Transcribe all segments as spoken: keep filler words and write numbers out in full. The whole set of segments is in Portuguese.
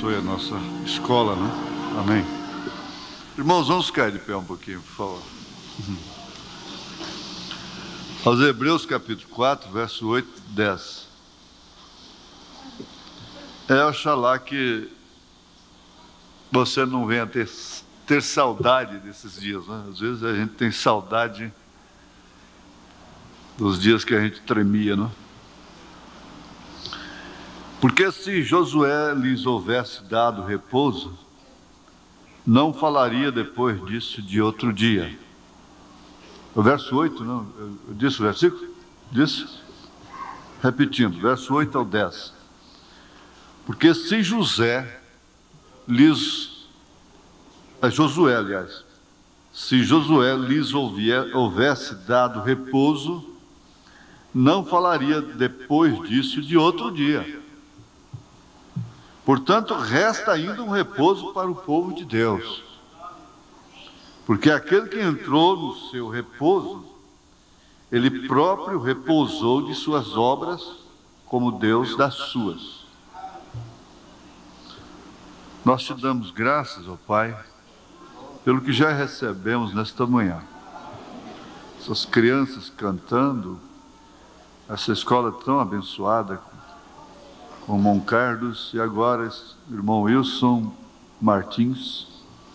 abençoe a nossa escola, né? Amém. Irmãos, vamos ficar de pé um pouquinho, por favor. Aos Hebreus capítulo quatro, verso oito e dez. É, oxalá que você não venha ter, ter saudade desses dias, né? Às vezes a gente tem saudade dos dias que a gente tremia, né? Porque se Josué lhes houvesse dado repouso, não falaria depois disso de outro dia. O verso oito, não? Eu disse o versículo? Disse? Repetindo, verso oito ao dez. Porque se José lhes... É Josué, aliás. Se Josué lhes houvesse dado repouso, não falaria depois disso de outro dia. Portanto, resta ainda um repouso para o povo de Deus. Porque aquele que entrou no seu repouso, ele próprio repousou de suas obras, como Deus das suas. Nós te damos graças, ó Pai, pelo que já recebemos nesta manhã. Essas crianças cantando, essa escola tão abençoada, com o irmão Carlos e agora o irmão Wilson Martins,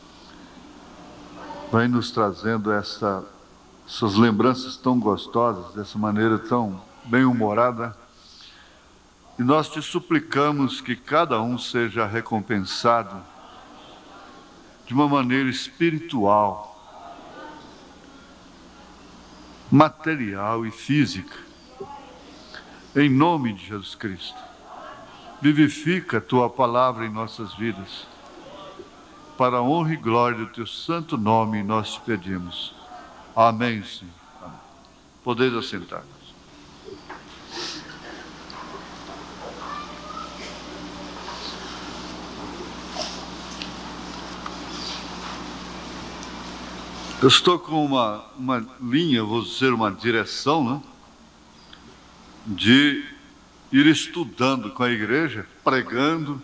vai nos trazendo essa, essas lembranças tão gostosas, dessa maneira tão bem-humorada. E nós te suplicamos que cada um seja recompensado de uma maneira espiritual, material e física, em nome de Jesus Cristo. Vivifica a Tua palavra em nossas vidas. Para a honra e glória do Teu santo nome, nós te pedimos. Amém, Senhor. Amém. Podeis assentar-vos. Eu estou com uma, uma linha, vou dizer uma direção, né? De ir estudando com a igreja, pregando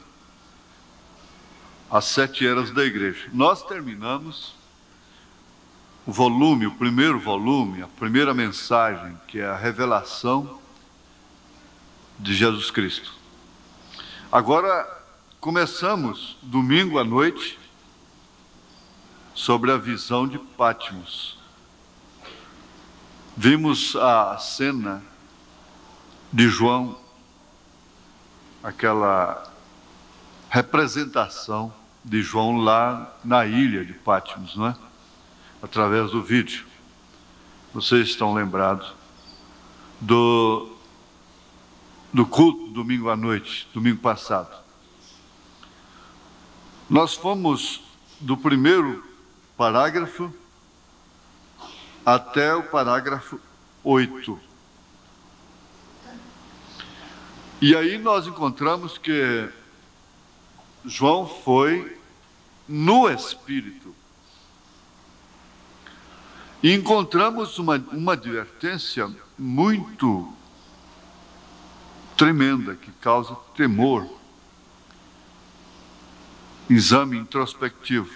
as sete eras da igreja. Nós terminamos o volume, o primeiro volume, a primeira mensagem, que é a revelação de Jesus Cristo. Agora começamos domingo à noite sobre a visão de Patmos. Vimos a cena de João, aquela representação de João lá na ilha de Patmos, não é? Através do vídeo. Vocês estão lembrados do, do culto domingo à noite, domingo passado. Nós fomos do primeiro parágrafo até o parágrafo oito. E aí nós encontramos que João foi no Espírito. E encontramos uma, uma advertência muito tremenda, que causa temor. Exame introspectivo.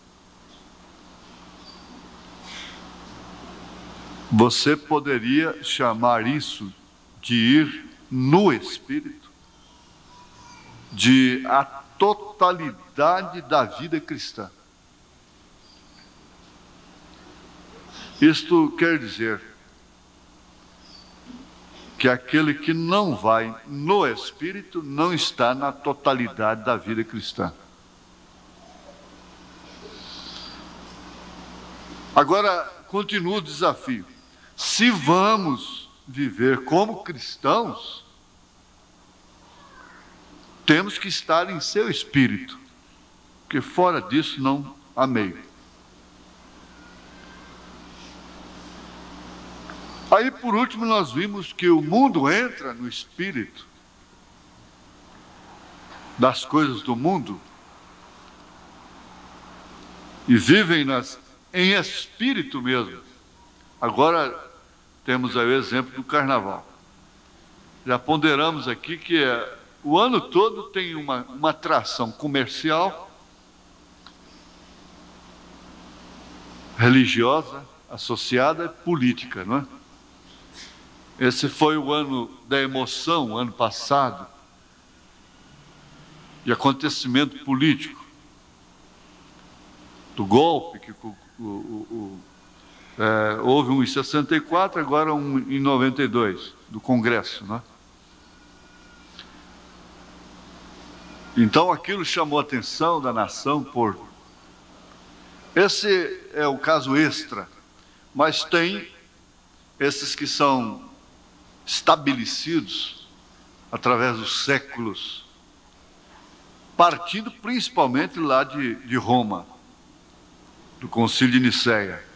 Você poderia chamar isso de ir no Espírito, de a totalidade da vida cristã. Isto quer dizer que aquele que não vai no Espírito não está na totalidade da vida cristã. Agora, continua o desafio. Se vamos viver como cristãos, temos que estar em seu espírito, porque fora disso não há meio. Aí, por último, nós vimos que o mundo entra no espírito das coisas do mundo e vivem nas, em espírito mesmo. Agora temos aí o exemplo do carnaval. Já ponderamos aqui que o ano todo tem uma, uma atração comercial, religiosa, associada à política, não é? Esse foi o ano da emoção, o ano passado, de acontecimento político, do golpe, que o, o, o, é, houve um em sessenta e quatro, agora um em noventa e dois, do Congresso, não é? Então aquilo chamou a atenção da nação por... Esse é o caso extra, mas tem esses que são estabelecidos através dos séculos, partindo principalmente lá de, de Roma, do Concílio de Nicéia.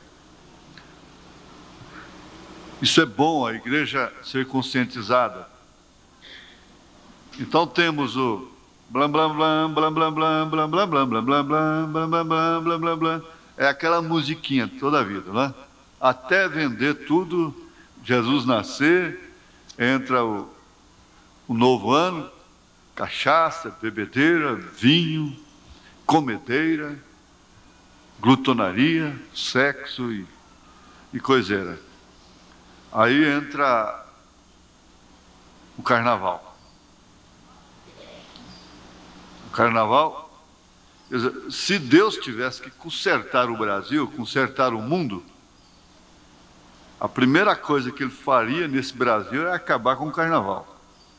Isso é bom, a igreja ser conscientizada. Então temos o blam blam blam blam blam blam blam blam blam blam blam blam blam blam blam blam blam. É aquela musiquinha toda a vida, né? Até vender tudo, Jesus nascer, entra o, o novo ano, cachaça, bebedeira, vinho, comedeira, glutonaria, sexo e, e coiseira. Aí entra o carnaval. O carnaval, quer dizer, se Deus tivesse que consertar o Brasil, consertar o mundo, a primeira coisa que ele faria nesse Brasil é acabar com o carnaval.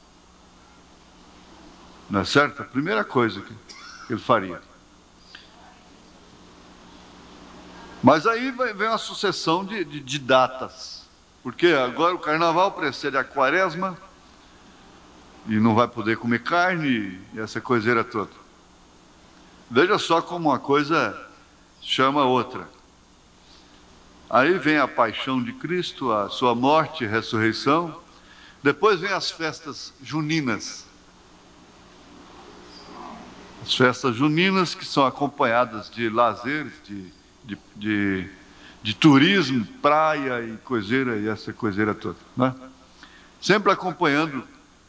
Não é certo? A primeira coisa que ele faria. Mas aí vem uma sucessão de, de, de datas. Porque agora o carnaval precede a quaresma e não vai poder comer carne e essa coiseira toda. Veja só como uma coisa chama a outra. Aí vem a paixão de Cristo, a sua morte e ressurreição. Depois vem as festas juninas. As festas juninas que são acompanhadas de lazeres, de, de, de, de turismo, praia e coiseira e essa coiseira toda, né? Sempre acompanhando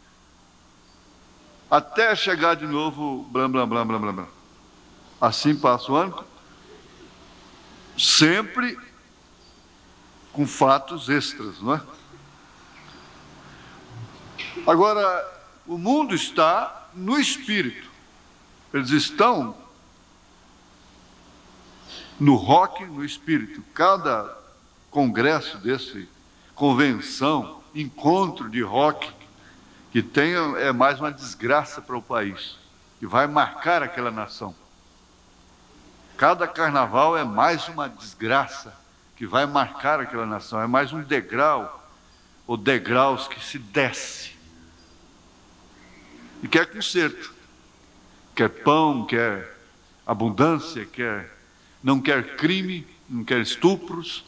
até chegar de novo blam, blam, blam, blam, blam, blam. Assim passa o ano, sempre com fatos extras, não é? Agora, o mundo está no espírito. Eles estão no rock, no espírito. Cada congresso desse, convenção, encontro de rock que tem é mais uma desgraça para o país, que vai marcar aquela nação. Cada carnaval é mais uma desgraça que vai marcar aquela nação, é mais um degrau, ou degraus que se desce. E quer conserto, quer pão, quer abundância, quer, não quer crime, não quer estupros.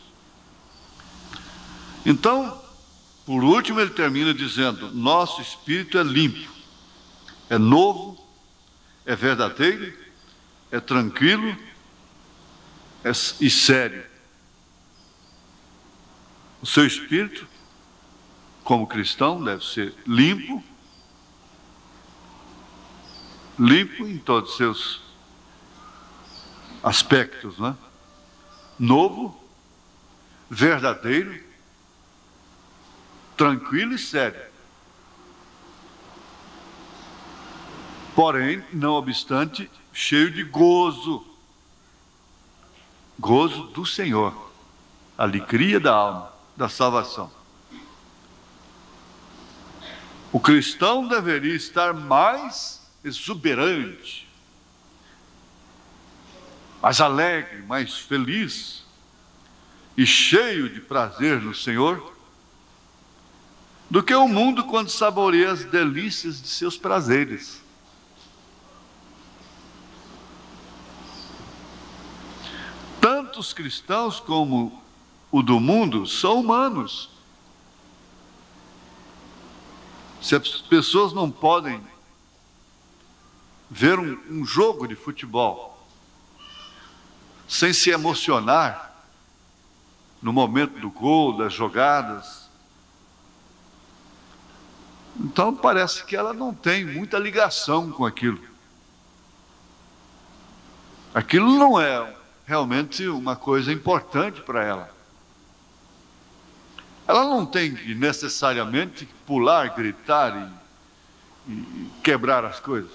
Então, por último, ele termina dizendo: nosso espírito é limpo, é novo, é verdadeiro, é tranquilo é, e sério. O seu espírito, como cristão, deve ser limpo, limpo em todos os seus aspectos, né? Novo, verdadeiro, tranquilo e sério. Porém, não obstante, cheio de gozo, gozo do Senhor, alegria da alma, da salvação. O cristão deveria estar mais exuberante, mais alegre, mais feliz e cheio de prazer no Senhor do que o mundo quando saboreia as delícias de seus prazeres. Tanto os cristãos como o do mundo são humanos. Se as pessoas não podem ver um, um jogo de futebol sem se emocionar no momento do gol, das jogadas, Então parece que ela não tem muita ligação com aquilo. Aquilo não é realmente uma coisa importante para ela. Ela não tem que necessariamente pular, gritar e, e quebrar as coisas.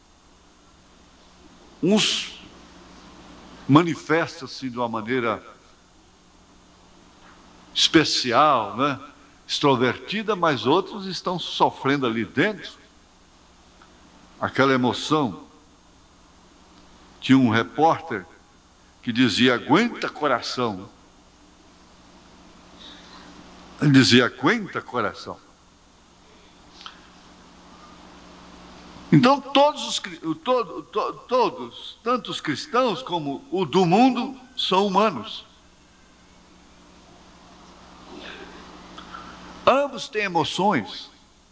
Uns manifestam-se de uma maneira especial, né? Extrovertida, mas outros estão sofrendo ali dentro aquela emoção. Tinha um repórter que dizia: aguenta coração. Ele dizia: aguenta coração. Então todos os todo, to, todos, tanto os cristãos como o do mundo, são humanos. Ambos têm emoções.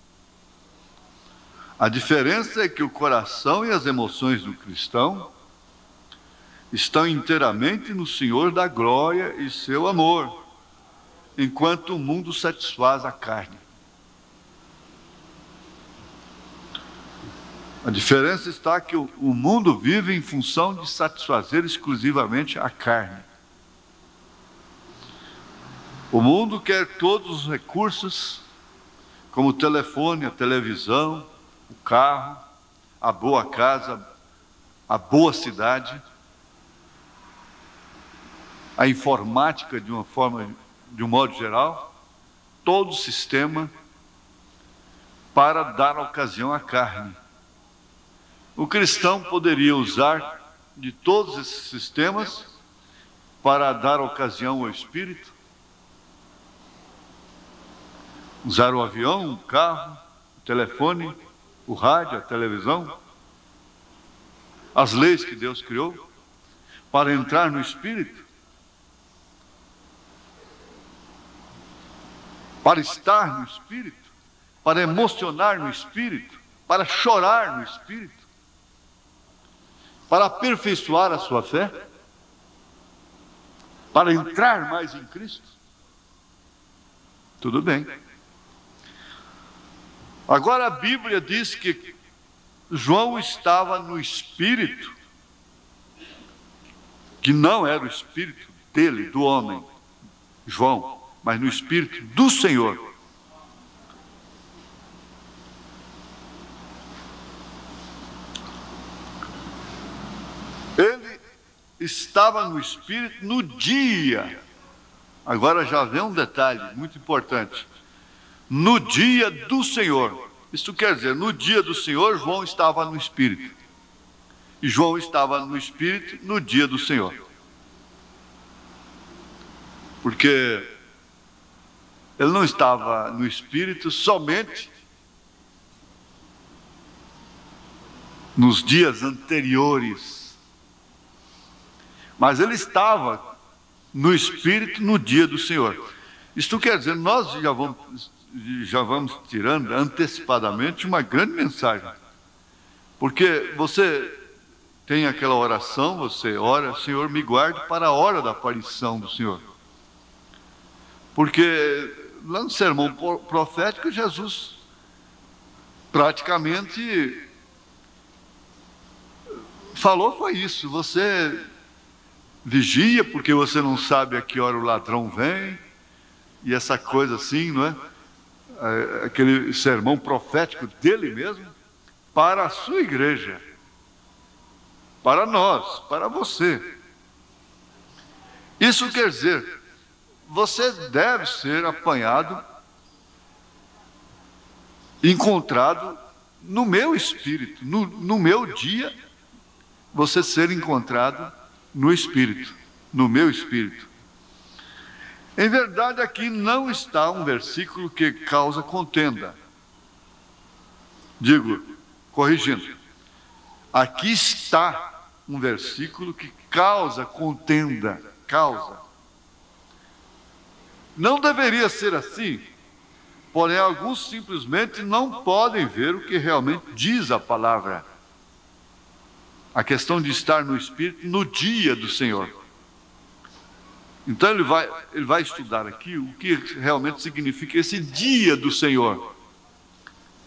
A diferença é que o coração e as emoções do cristão estão inteiramente no Senhor da glória e seu amor, enquanto o mundo satisfaz a carne. A diferença está que o, o mundo vive em função de satisfazer exclusivamente a carne. O mundo quer todos os recursos, como o telefone, a televisão, o carro, a boa casa, a boa cidade, a informática de uma forma, de um modo geral, todo o sistema para dar ocasião à carne. O cristão poderia usar de todos esses sistemas para dar ocasião ao espírito, usar o avião, o carro, o telefone, o rádio, a televisão, as leis que Deus criou, para entrar no espírito, para estar no espírito, para emocionar no espírito, para chorar no espírito, para aperfeiçoar a sua fé, para entrar mais em Cristo. Tudo bem. Agora a Bíblia diz que João estava no espírito, que não era o espírito dele, do homem, João, mas no espírito do Senhor. Ele estava no espírito no dia. Agora já vem um detalhe muito importante. No dia do Senhor. Isso quer dizer, no dia do Senhor, João estava no espírito. E João estava no espírito no dia do Senhor. Porque ele não estava no espírito somente nos dias anteriores, mas ele estava no espírito no dia do Senhor. Isto quer dizer, nós já vamos, já vamos tirando antecipadamente uma grande mensagem, porque você tem aquela oração, você ora: Senhor, me guarde para a hora da aparição do Senhor. Porque lá no sermão profético, Jesus praticamente falou foi isso: você vigia porque você não sabe a que hora o ladrão vem, e essa coisa assim, não é? Aquele sermão profético dele mesmo para a sua igreja, para nós, para você. Isso quer dizer, você deve ser apanhado, encontrado no meu espírito, no, no meu dia, você ser encontrado no espírito, no meu espírito. Em verdade, aqui não está um versículo que causa contenda. Digo, corrigindo, aqui está um versículo que causa contenda, causa. Não deveria ser assim, porém alguns simplesmente não podem ver o que realmente diz a palavra. A questão de estar no Espírito no dia do Senhor. Então ele vai, ele vai estudar aqui o que realmente significa esse dia do Senhor.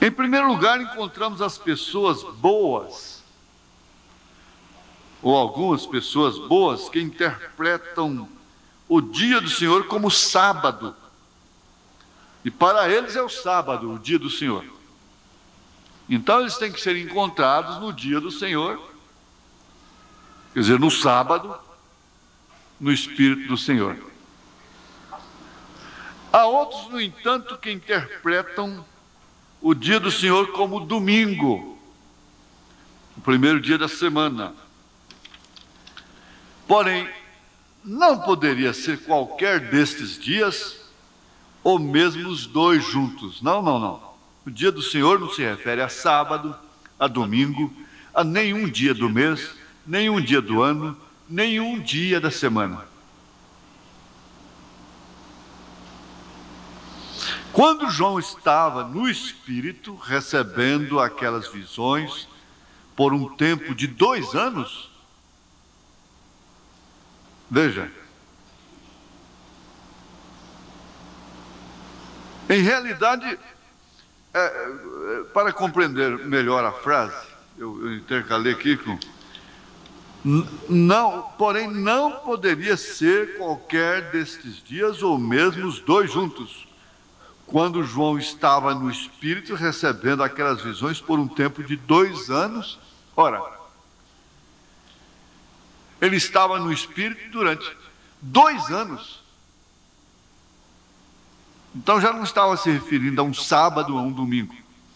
Em primeiro lugar, encontramos as pessoas boas, ou algumas pessoas boas, que interpretam o dia do Senhor como sábado. E para eles é o sábado, o dia do Senhor. Então eles têm que ser encontrados no dia do Senhor, quer dizer, no sábado, no Espírito do Senhor. Há outros, no entanto, que interpretam o dia do Senhor como domingo, o primeiro dia da semana. Porém, não poderia ser qualquer destes dias, ou mesmo os dois juntos. Não, não, não. O dia do Senhor não se refere a sábado, a domingo, a nenhum dia do mês, nenhum dia do ano, nenhum dia da semana. Quando João estava no Espírito, recebendo aquelas visões, por um tempo de dois anos, veja, em realidade, é, é, para compreender melhor a frase, eu, eu intercalei aqui com... Não, porém, não poderia ser qualquer destes dias, ou mesmo os dois juntos, quando João estava no Espírito, recebendo aquelas visões por um tempo de dois anos. Ora, ele estava no Espírito durante dois anos. Então já não estava se referindo a um sábado ou a um domingo.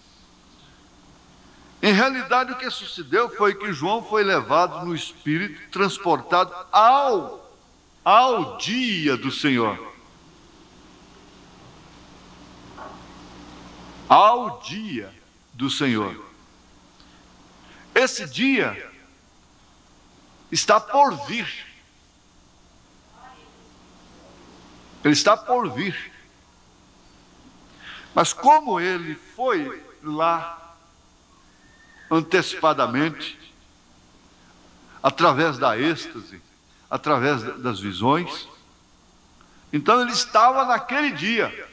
Em realidade, o que sucedeu foi que João foi levado no Espírito, transportado ao, ao dia do Senhor. Ao dia do Senhor. Esse dia está por vir. Ele está por vir. Mas como ele foi lá antecipadamente, através da êxtase, através das visões, então ele estava naquele dia.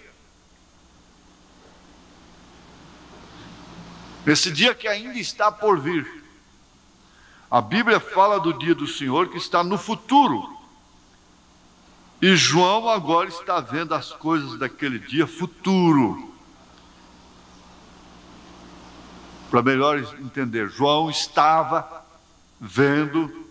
Esse dia que ainda está por vir. A Bíblia fala do dia do Senhor que está no futuro. E João agora está vendo as coisas daquele dia futuro. Para melhor entender, João estava vendo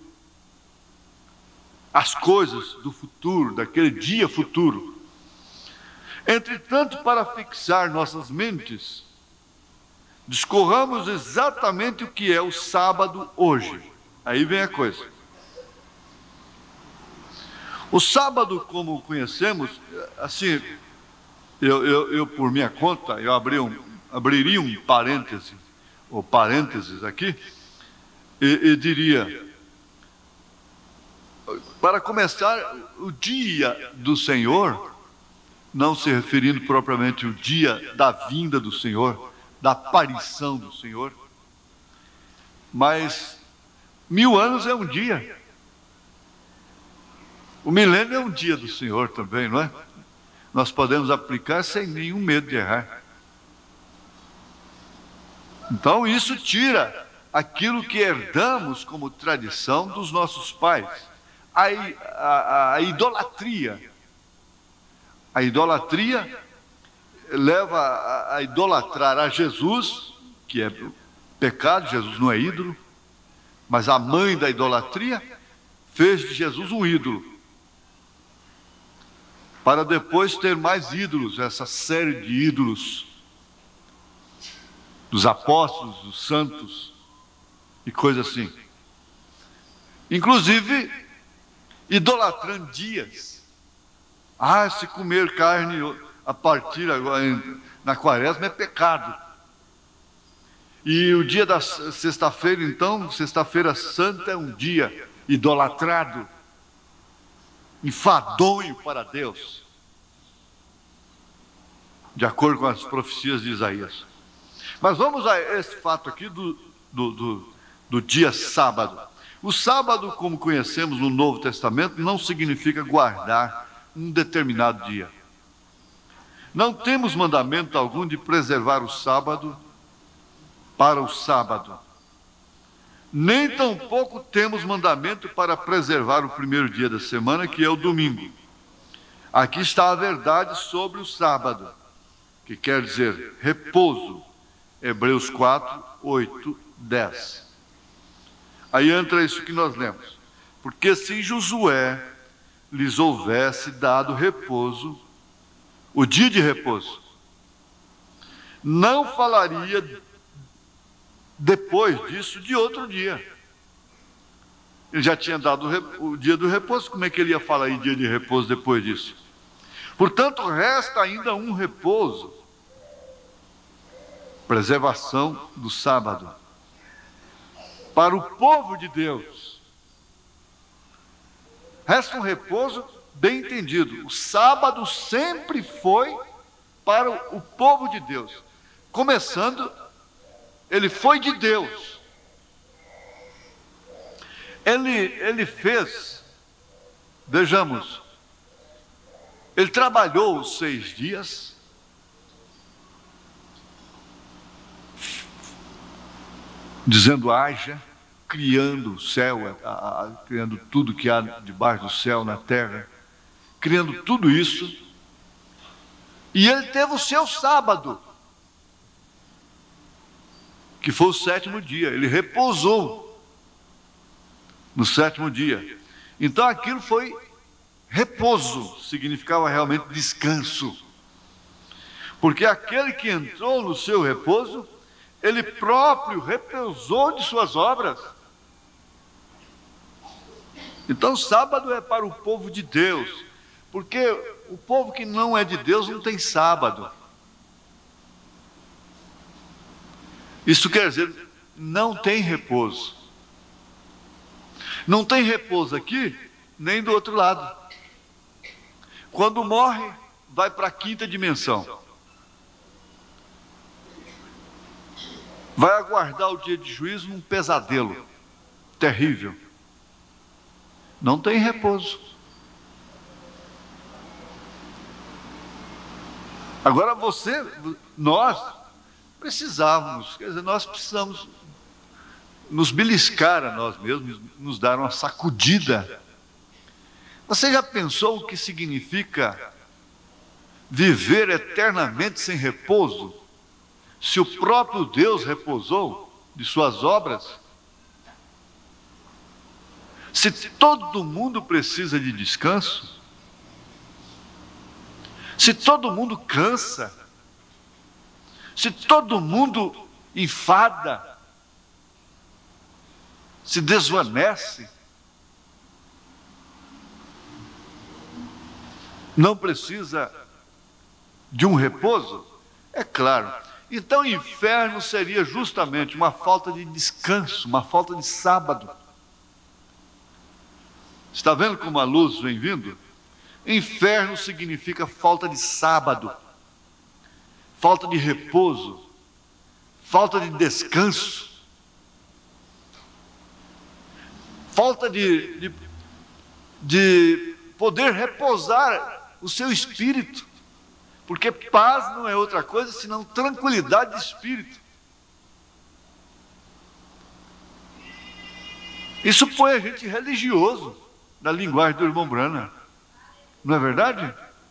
as coisas do futuro, daquele dia futuro. Entretanto, para fixar nossas mentes, discorramos exatamente o que é o sábado hoje. Aí vem a coisa. O sábado, como conhecemos, assim, eu, eu, eu por minha conta, eu abri um, abriria um parêntese, ou parênteses aqui, e, e diria, para começar, o dia do Senhor, não se referindo propriamente ao dia da vinda do Senhor, da aparição do Senhor, mas mil anos é um dia. O milênio é um dia do Senhor também, não é? Nós podemos aplicar sem nenhum medo de errar. Então isso tira aquilo que herdamos como tradição dos nossos pais, a, a, a idolatria. A idolatria leva a, a idolatrar a Jesus, que é pecado. Jesus não é ídolo, mas a mãe da idolatria fez de Jesus um ídolo, para depois ter mais ídolos, essa série de ídolos dos apóstolos, dos santos e coisas assim. Inclusive idolatrando dias. Ah, se comer carne a partir agora na quaresma é pecado. E o dia da sexta-feira, então, sexta-feira santa, é um dia idolatrado, enfadonho para Deus, de acordo com as profecias de Isaías. Mas vamos a esse fato aqui do, do, do, do dia sábado. O sábado, como conhecemos no Novo Testamento, não significa guardar um determinado dia. Não temos mandamento algum de preservar o sábado para o sábado. Nem tampouco temos mandamento para preservar o primeiro dia da semana, que é o domingo. Aqui está a verdade sobre o sábado, que quer dizer repouso. Hebreus quatro, oito, dez. Aí entra isso que nós lemos. Porque se Josué lhes houvesse dado repouso, o dia de repouso, não falaria depois disso de outro dia. Ele já tinha dado o dia do repouso, como é que ele ia falar em dia de repouso depois disso? Portanto, resta ainda um repouso, preservação do sábado, para o povo de Deus. Resta um repouso bem entendido. O sábado sempre foi para o povo de Deus. Começando, ele foi de Deus. Ele, ele fez, vejamos, ele trabalhou os seis dias, dizendo haja, criando o céu, a, a, criando tudo que há debaixo do céu, na terra, criando tudo isso. E ele teve o seu sábado, que foi o sétimo dia. Ele repousou no sétimo dia. Então aquilo foi repouso, significava realmente descanso. Porque aquele que entrou no seu repouso, ele próprio repousou de suas obras. Então sábado é para o povo de Deus, porque o povo que não é de Deus não tem sábado. Isso quer dizer, não tem repouso. Não tem repouso aqui, nem do outro lado. Quando morre, vai para a quinta dimensão. Vai aguardar o dia de juízo num pesadelo terrível. Não tem repouso. Agora você, nós precisávamos, quer dizer, nós precisamos nos beliscar a nós mesmos, nos dar uma sacudida. Você já pensou o que significa viver eternamente sem repouso? Se o próprio Deus repousou de suas obras, se todo mundo precisa de descanso, se todo mundo cansa, se todo mundo enfada, se desvanece, não precisa de um repouso? É claro. Então o inferno seria justamente uma falta de descanso, uma falta de sábado. Está vendo como a luz vem vindo? Inferno significa falta de sábado, falta de repouso, falta de descanso, falta de, de, de poder repousar o seu espírito. Porque paz não é outra coisa senão tranquilidade de espírito. Isso põe a gente religioso, na linguagem do irmão Branham. Não é verdade?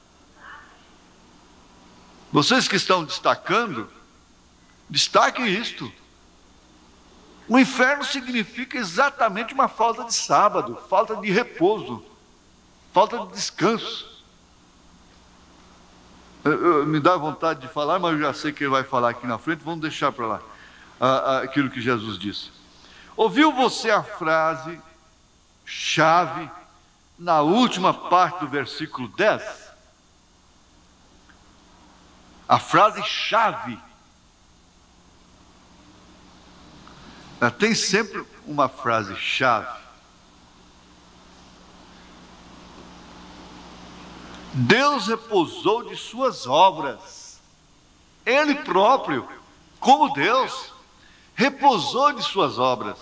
Vocês que estão destacando, destaquem isto. O inferno significa exatamente uma falta de sábado, falta de repouso, falta de descanso. Me dá vontade de falar, mas eu já sei que ele vai falar aqui na frente, vamos deixar para lá aquilo que Jesus disse. Ouviu você a frase chave na última parte do versículo dez? A frase chave. Tem sempre uma frase chave. Deus repousou de suas obras. Ele próprio, como Deus, repousou de suas obras.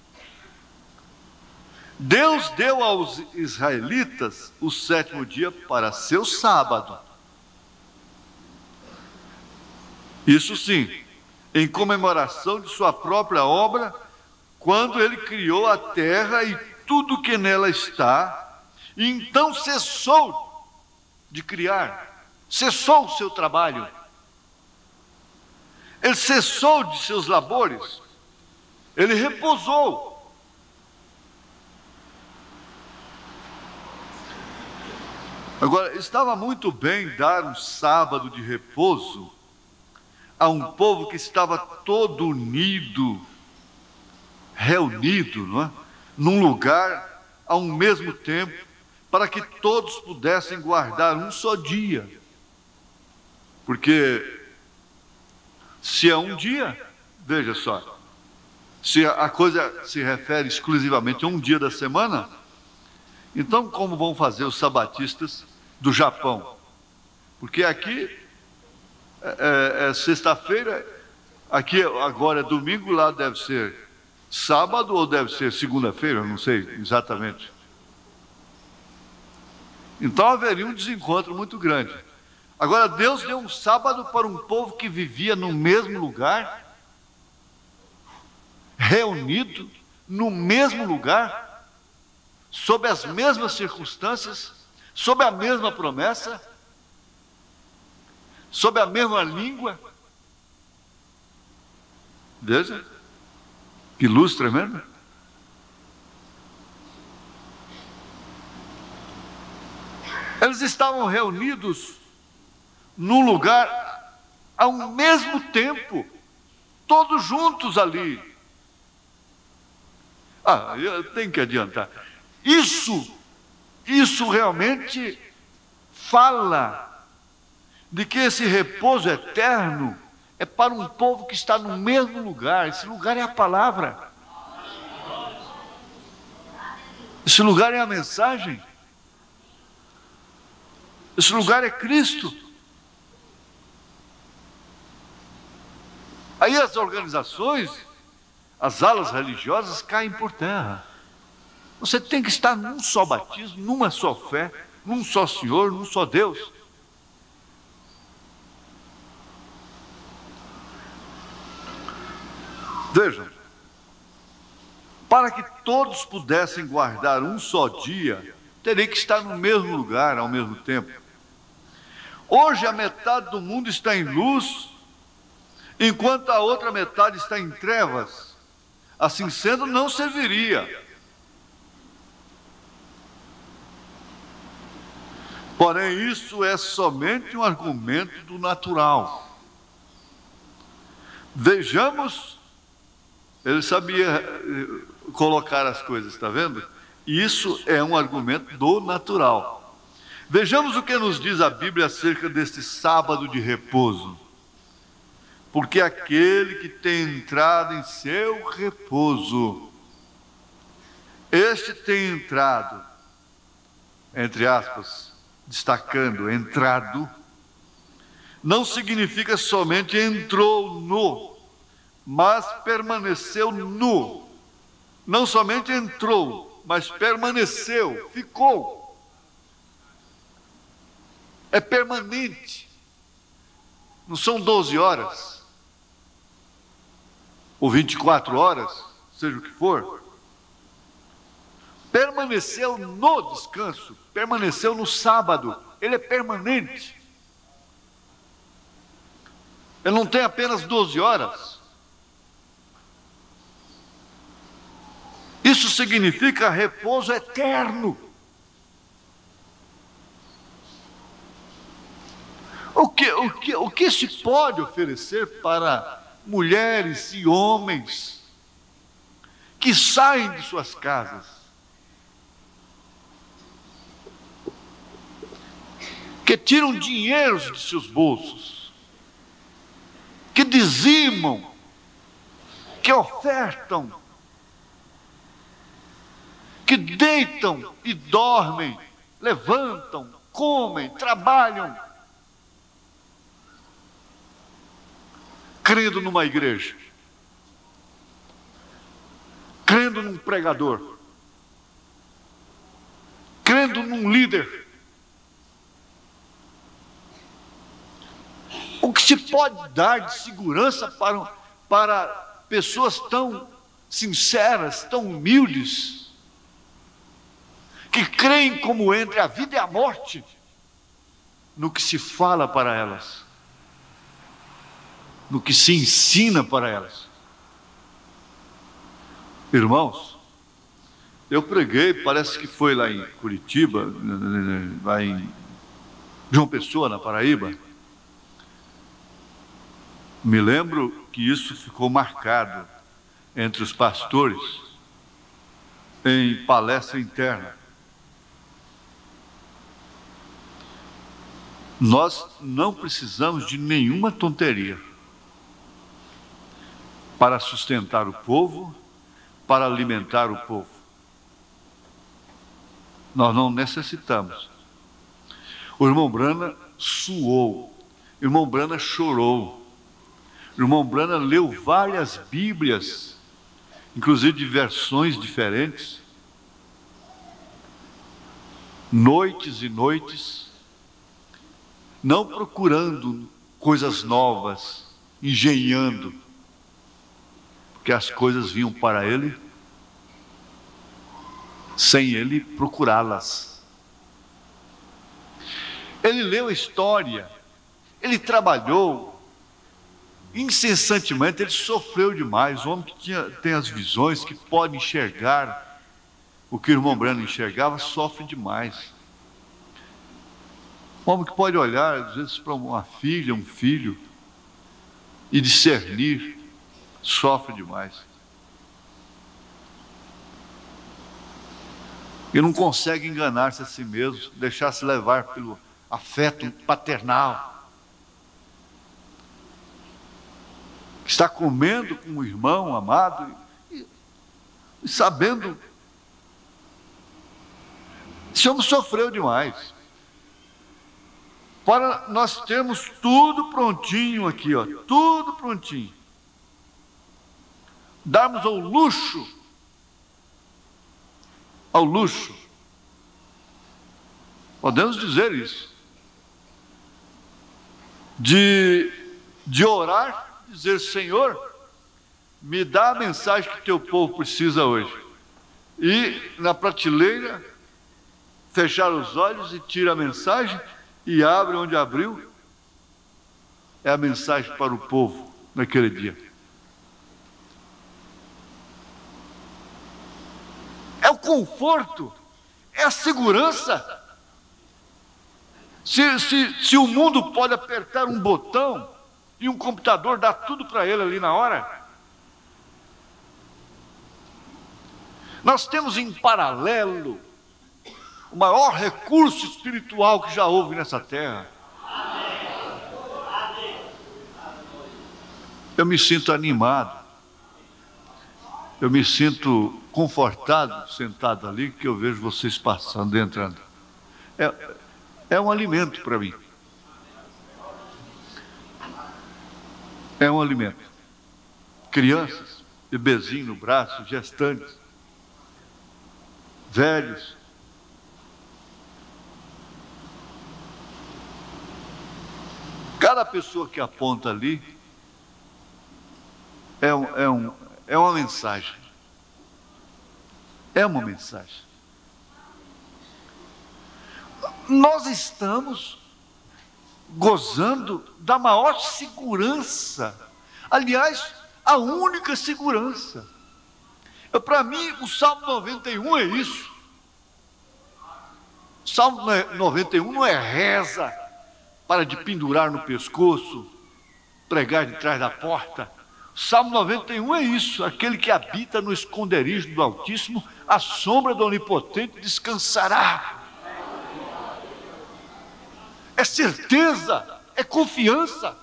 Deus deu aos israelitas o sétimo dia para seu sábado. Isso sim, em comemoração de sua própria obra, quando ele criou a terra e tudo que nela está, e então cessou de criar, cessou o seu trabalho, ele cessou de seus labores, ele repousou. Agora, estava muito bem dar um sábado de repouso a um povo que estava todo unido, reunido, não é? Num lugar ao mesmo tempo, para que todos pudessem guardar um só dia. Porque se é um dia, veja só, se a coisa se refere exclusivamente a um dia da semana, então como vão fazer os sabatistas do Japão? Porque aqui é, é, é sexta-feira, aqui agora é domingo, lá deve ser sábado ou deve ser segunda-feira, não sei exatamente. Então haveria um desencontro muito grande. Agora, Deus deu um sábado para um povo que vivia no mesmo lugar, reunido no mesmo lugar, sob as mesmas circunstâncias, sob a mesma promessa, sob a mesma língua. Veja, que luz tremenda. Eles estavam reunidos num lugar ao mesmo tempo, todos juntos ali. Ah, eu tenho que adiantar. Isso, isso realmente fala de que esse repouso eterno é para um povo que está no mesmo lugar. Esse lugar é a palavra. Esse lugar é a mensagem. Esse lugar é Cristo. Aí as organizações, as alas religiosas caem por terra. Você tem que estar num só batismo, numa só fé, num só Senhor, num só Deus. Vejam, para que todos pudessem guardar um só dia, teria que estar no mesmo lugar ao mesmo tempo. Hoje a metade do mundo está em luz, enquanto a outra metade está em trevas. Assim sendo, não serviria. Porém, isso é somente um argumento do natural. Vejamos, ele sabia colocar as coisas, está vendo? Isso é um argumento do natural. Vejamos o que nos diz a Bíblia acerca deste sábado de repouso. Porque aquele que tem entrado em seu repouso, este tem entrado, entre aspas, destacando, entrado, não significa somente entrou no, mas permaneceu no. Não somente entrou, mas permaneceu, ficou. É permanente. Não são doze horas, ou vinte e quatro horas, seja o que for. Permaneceu no descanso, permaneceu no sábado. Ele é permanente. Ele não tem apenas doze horas. Isso significa repouso eterno. O que, o que, o que se pode oferecer para mulheres e homens que saem de suas casas, que tiram dinheiro de seus bolsos, que dizimam, que ofertam, que deitam e dormem, levantam, comem, trabalham, crendo numa igreja, crendo num pregador, crendo num líder. O que se pode dar de segurança para, para pessoas tão sinceras, tão humildes, que creem como entre a vida e a morte no que se fala para elas, no que se ensina para elas. Irmãos, eu preguei, parece que foi lá em Curitiba, lá em João Pessoa, na Paraíba. Me lembro que isso ficou marcado entre os pastores em palestra interna. Nós não precisamos de nenhuma tonteria para sustentar o povo, para alimentar o povo. Nós não necessitamos. O irmão Brana suou, o irmão Brana chorou, o irmão Brana leu várias Bíblias, inclusive de versões diferentes, noites e noites, não procurando coisas novas, engenhando, porque as coisas vinham para ele sem ele procurá-las. Ele leu a história, ele trabalhou incessantemente, ele sofreu demais. O homem que tinha, tem as visões, que pode enxergar o que o irmão Brana enxergava, sofre demais. Um homem que pode olhar, às vezes, para uma filha, um filho, e discernir, sofre demais. E não consegue enganar-se a si mesmo, deixar-se levar pelo afeto paternal. Está comendo com o irmão amado e, e sabendo, esse homem sofreu demais. Para nós termos tudo prontinho aqui, ó, tudo prontinho. Darmos ao luxo, ao luxo, podemos dizer isso, de, de orar, dizer: Senhor, me dá a mensagem que teu povo precisa hoje. E na prateleira, fechar os olhos e tira a mensagem e abre onde abriu. É a mensagem para o povo naquele dia. É o conforto, é a segurança. Se, se, se o mundo pode apertar um botão e um computador dá tudo para ele ali na hora, nós temos em paralelo o maior recurso espiritual que já houve nessa terra. Eu me sinto animado, eu me sinto confortado sentado ali, que eu vejo vocês passando e entrando. É, é um alimento para mim. É um alimento. Crianças, bebezinho no braço, gestantes, velhos. Cada pessoa que aponta ali é, um, é, um, é uma mensagem. É uma mensagem. Nós estamos gozando da maior segurança. Aliás, a única segurança. Para mim, o Salmo noventa e um é isso. O Salmo noventa e um não é reza para de pendurar no pescoço, pregar de trás da porta. O Salmo noventa e um é isso: aquele que habita no esconderijo do Altíssimo, à sombra do Onipotente descansará. É certeza, é confiança.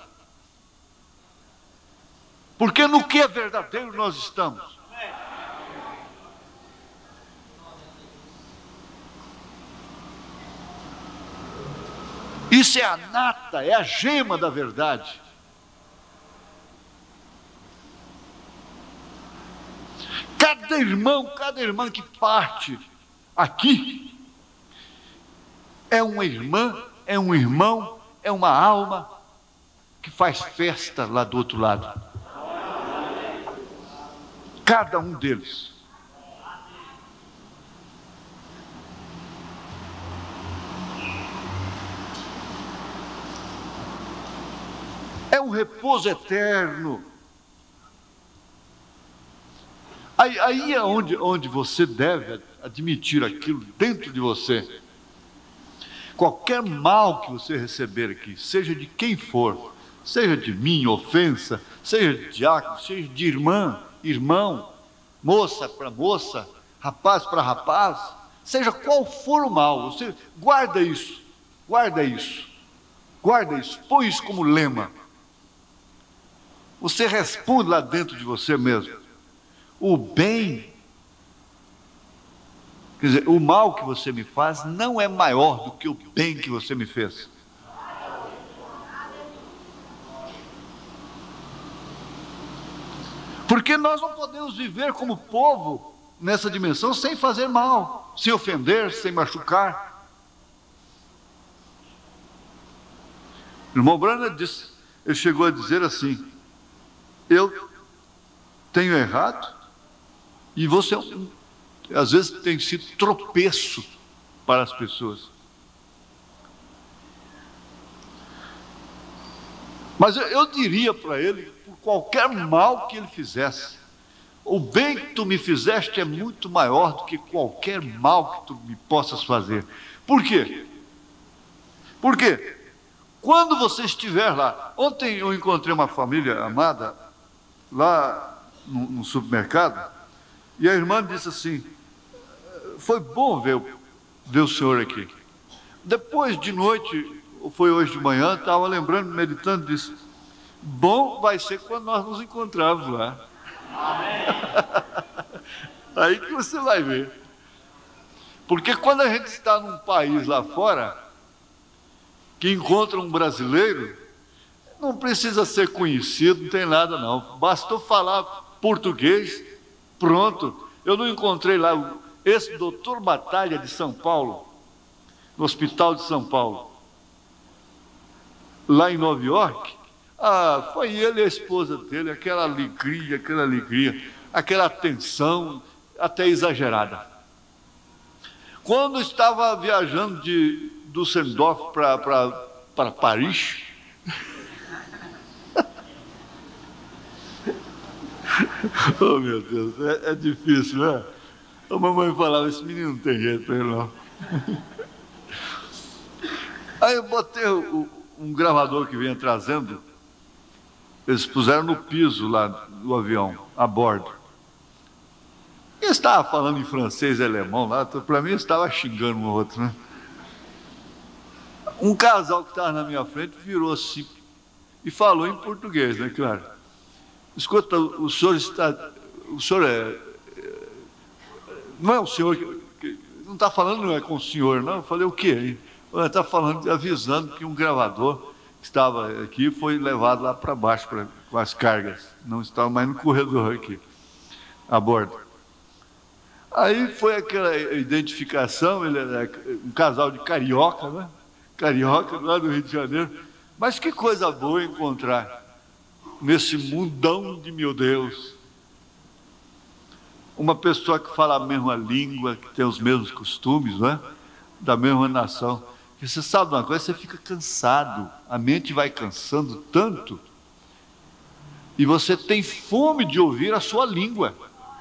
Porque no que é verdadeiro nós estamos. Isso é a nata, é a gema da verdade. Cada irmão, cada irmã que parte aqui é uma irmã, é um irmão, é uma alma que faz festa lá do outro lado. Cada um deles. É um repouso eterno. Aí, aí é onde, onde você deve admitir aquilo dentro de você. Qualquer mal que você receber aqui, seja de quem for, seja de mim, ofensa, seja de diácono, seja de irmã, irmão, moça para moça, rapaz para rapaz, seja qual for o mal, você guarda isso, guarda isso, guarda isso, põe isso como lema. Você responde lá dentro de você mesmo. O bem, quer dizer, o mal que você me faz não é maior do que o bem que você me fez. Porque nós não podemos viver como povo nessa dimensão sem fazer mal, sem ofender, sem machucar. O irmão Branham disse, ele chegou a dizer assim: eu tenho errado e você às vezes tem sido tropeço para as pessoas. Mas eu, eu diria para ele, por qualquer mal que ele fizesse, o bem que tu me fizeste é muito maior do que qualquer mal que tu me possas fazer. Por quê? Por quê? Quando você estiver lá, ontem eu encontrei uma família amada, lá no, no supermercado, e a irmã disse assim: foi bom ver, ver o senhor aqui. Depois de noite, foi hoje de manhã, estava lembrando, meditando, disse: bom vai ser quando nós nos encontrarmos lá. Aí que você vai ver. Porque quando a gente está num país lá fora, que encontra um brasileiro, não precisa ser conhecido, não tem nada não. Bastou falar português, pronto. Eu não encontrei lá esse doutor Batalha de São Paulo, no Hospital de São Paulo, lá em Nova York. Ah, foi ele e a esposa dele, aquela alegria, aquela alegria, aquela atenção até exagerada. Quando estava viajando de Düsseldorf para para Paris, oh meu Deus, é, é difícil, né? A mamãe falava, esse menino não tem jeito para ele não. Aí eu botei o, um gravador que vinha trazendo, eles puseram no piso lá do avião, a bordo. E estava falando em francês e alemão lá, para mim estava xingando um outro, né? Um casal que estava na minha frente virou assim e falou em português, né, claro. Escuta, o senhor está, o senhor é, não é o senhor, que, não está falando não é com o senhor, não? Eu falei, o quê? Ele está falando, avisando que um gravador que estava aqui foi levado lá para baixo pra, com as cargas, não estava mais no corredor aqui, a bordo. Aí foi aquela identificação, ele era um casal de carioca, né? Carioca, lá do Rio de Janeiro. Mas que coisa boa encontrar nesse mundão de meu Deus uma pessoa que fala a mesma língua, que tem os mesmos costumes, não é? Da mesma nação. E você sabe uma coisa, você fica cansado, a mente vai cansando tanto, e você tem fome de ouvir a sua língua.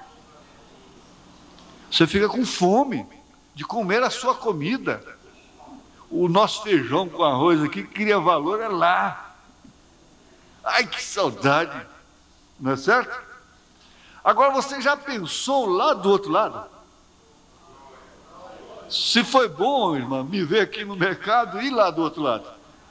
Você fica com fome de comer a sua comida. O nosso feijão com arroz aqui, que cria valor, é lá. Ai, que saudade, não é certo? Agora, você já pensou lá do outro lado? Se foi bom, irmã, me ver aqui no mercado e lá do outro lado.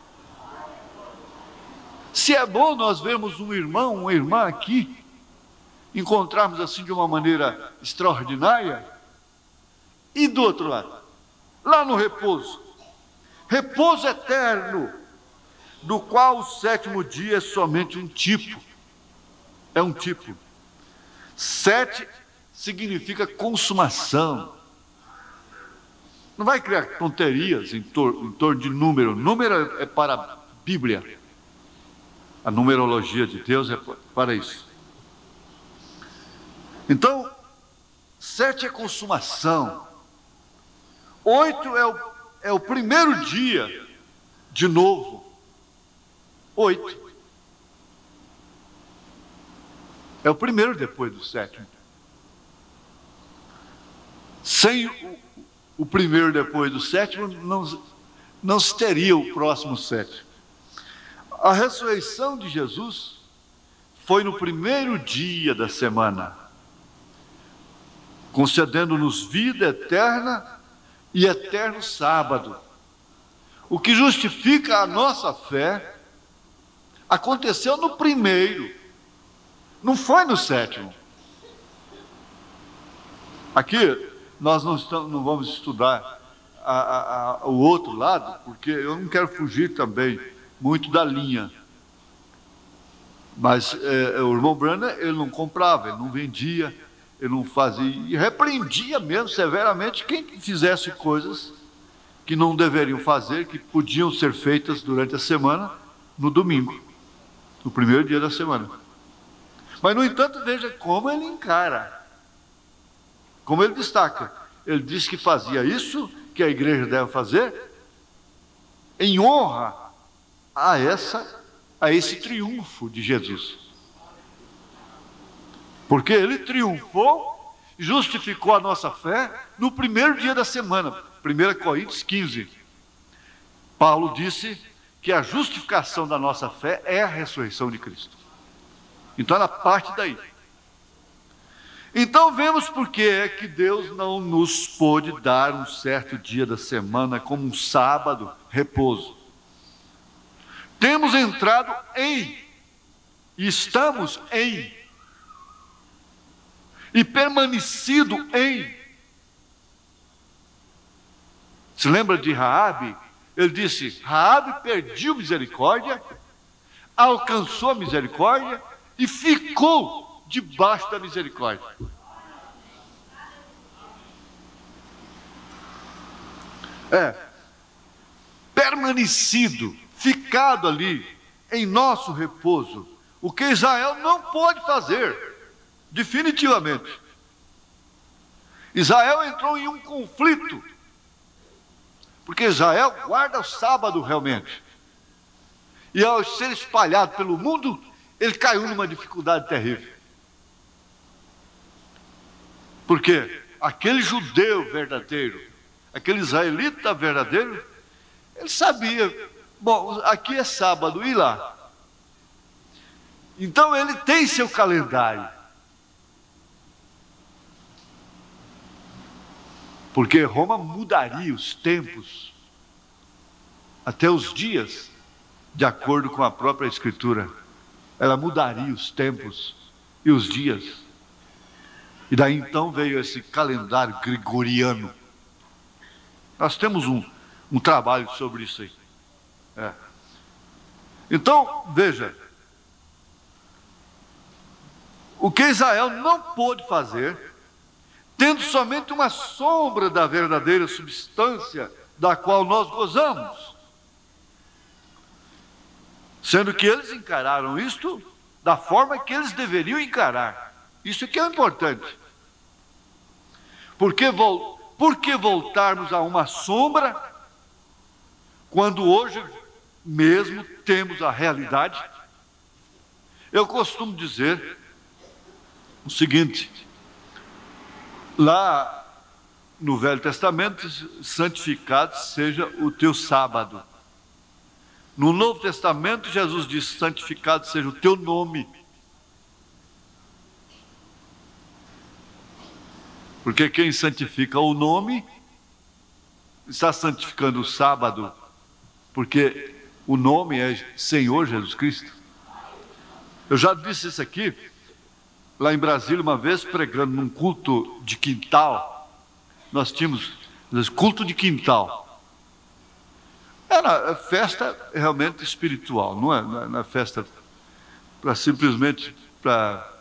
Se é bom nós vermos um irmão, uma irmã aqui, encontrarmos assim de uma maneira extraordinária, e do outro lado, lá no repouso, repouso eterno, do qual o sétimo dia é somente um tipo, é um tipo. Sete significa consumação. Não vai criar tonterias em, tor em torno de número. Número é para a Bíblia. A numerologia de Deus é para isso. Então, sete é consumação. Oito é o, é o primeiro dia de novo. Oito. É o primeiro depois do sétimo. Sem o, o primeiro depois do sétimo, não, não se teria o próximo sétimo. A ressurreição de Jesus foi no primeiro dia da semana, concedendo-nos vida eterna e eterno sábado. O que justifica a nossa fé aconteceu no primeiro, não foi no sétimo. Aqui nós não, estamos, não vamos estudar a, a, a, o outro lado, porque eu não quero fugir também muito da linha. Mas é, o irmão Branham, ele não comprava, ele não vendia, ele não fazia, e repreendia mesmo severamente quem fizesse coisas que não deveriam fazer, que podiam ser feitas durante a semana, no domingo, no primeiro dia da semana. Mas, no entanto, veja como ele encara, como ele destaca. Ele diz que fazia isso, que a igreja deve fazer, em honra a, essa, a esse triunfo de Jesus. Porque ele triunfou, justificou a nossa fé no primeiro dia da semana. primeira Coríntios quinze. Paulo disse que a justificação da nossa fé é a ressurreição de Cristo. Então ela parte daí. Então vemos por que é que Deus não nos pôde dar um certo dia da semana como um sábado, repouso. Temos entrado em, e estamos em, e permanecido em. Se lembra de Raabe? Ele disse: Raabe perdeu misericórdia, alcançou a misericórdia e ficou debaixo da misericórdia. É, permanecido, ficado ali em nosso repouso, o que Israel não pôde fazer, definitivamente. Israel entrou em um conflito, porque Israel guarda o sábado realmente, e ao ser espalhado pelo mundo, ele caiu numa dificuldade terrível. Porque aquele judeu verdadeiro, aquele israelita verdadeiro, ele sabia, bom, aqui é sábado, e lá? Então ele tem seu calendário. Porque Roma mudaria os tempos, até os dias, de acordo com a própria Escritura. Ela mudaria os tempos e os dias. E daí então veio esse calendário gregoriano. Nós temos um, um trabalho sobre isso aí. É. Então, veja, o que Israel não pôde fazer, tendo somente uma sombra da verdadeira substância da qual nós gozamos, sendo que eles encararam isto da forma que eles deveriam encarar. Isso aqui é importante. Porque, por que voltarmos a uma sombra, quando hoje mesmo temos a realidade? Eu costumo dizer o seguinte: lá no Velho Testamento, santificado seja o teu sábado. No Novo Testamento, Jesus diz: santificado seja o teu nome. Porque quem santifica o nome está santificando o sábado, porque o nome é Senhor Jesus Cristo. Eu já disse isso aqui lá em Brasília uma vez, pregando num culto de quintal. Nós tínhamos culto de quintal. Era festa realmente espiritual, não é, não é festa para simplesmente para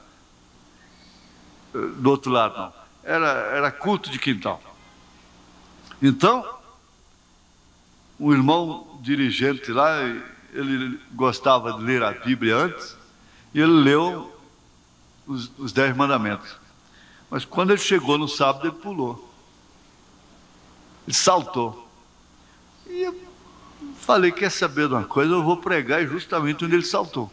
do outro lado, não. Era, era culto de quintal. Então, um irmão dirigente lá, ele gostava de ler a Bíblia antes, e ele leu os, os Dez Mandamentos. Mas quando ele chegou no sábado, ele pulou. Ele saltou. E eu falei, quer saber de uma coisa? Eu vou pregar justamente onde ele saltou.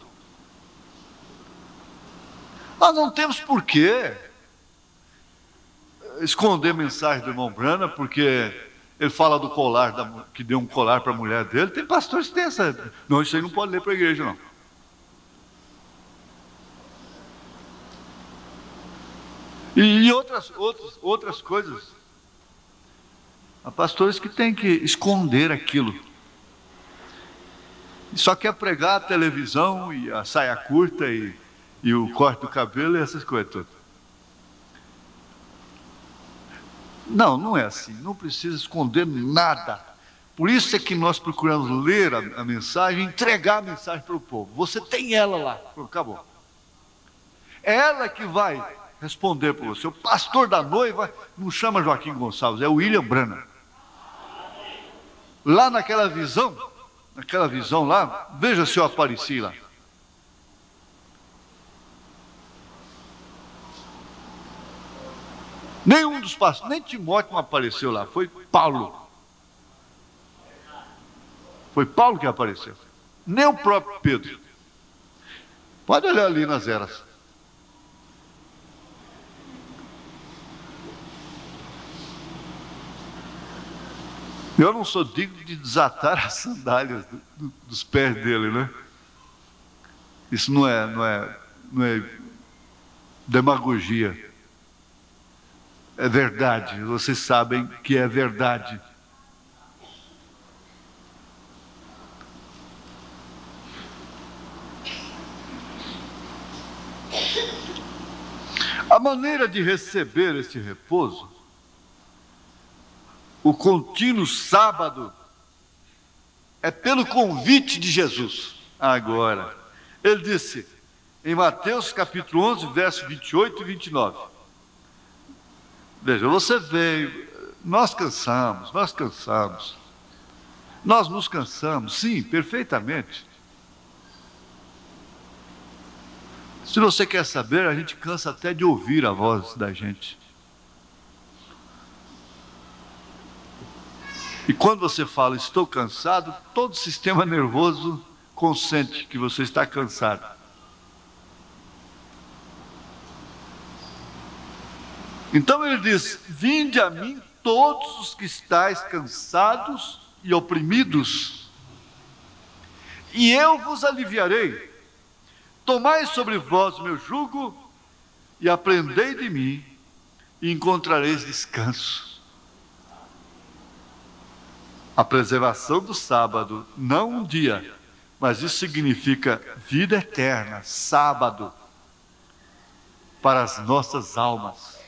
Nós não temos porquê esconder a mensagem do irmão Brana, porque ele fala do colar, da, que deu um colar para a mulher dele. Tem pastores que têm essa... Não, isso aí não pode ler para a igreja, não. E outras, outras, outras coisas. Há pastores que têm que esconder aquilo. E só quer pregar a televisão e a saia curta e, e o corte do cabelo e essas coisas todas. Não, não é assim. Não precisa esconder nada. Por isso é que nós procuramos ler a, a mensagem e entregar a mensagem para o povo. Você tem ela lá. Acabou. É ela que vai responder para você. O pastor da noiva não chama Joaquim Gonçalves, é o William Brana. Lá naquela visão, naquela visão lá, veja se eu apareci lá. Nenhum dos pastores, nem Timóteo não apareceu lá, foi Paulo. Foi Paulo que apareceu. Nem o próprio Pedro. Pode olhar ali nas eras. Eu não sou digno de desatar as sandálias do, do, dos pés dele, né? Isso não é, não é, não é demagogia. É verdade. Vocês sabem que é verdade. A maneira de receber esse repouso, o contínuo sábado, é pelo convite de Jesus. Agora, ele disse em Mateus capítulo onze, verso vinte e oito e vinte e nove. Veja, você veio, nós cansamos, nós cansamos. Nós nos cansamos, sim, perfeitamente. Se você quer saber, a gente cansa até de ouvir a voz da gente. E quando você fala, estou cansado, todo o sistema nervoso consente que você está cansado. Então ele diz, vinde a mim todos os que estáis cansados e oprimidos, e eu vos aliviarei. Tomai sobre vós o meu jugo e aprendei de mim, e encontrareis descanso. A preservação do sábado, não um dia, mas isso significa vida eterna, sábado, para as nossas almas.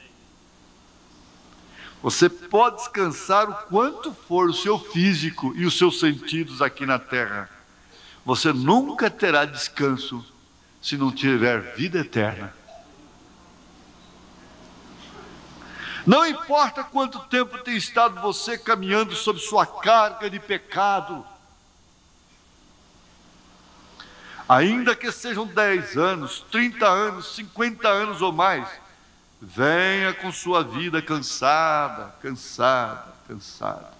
Você pode descansar o quanto for o seu físico e os seus sentidos aqui na terra. Você nunca terá descanso se não tiver vida eterna. Não importa quanto tempo tem estado você caminhando sob sua carga de pecado. Ainda que sejam dez anos, trinta anos, cinquenta anos ou mais, venha com sua vida cansada, cansada, cansada.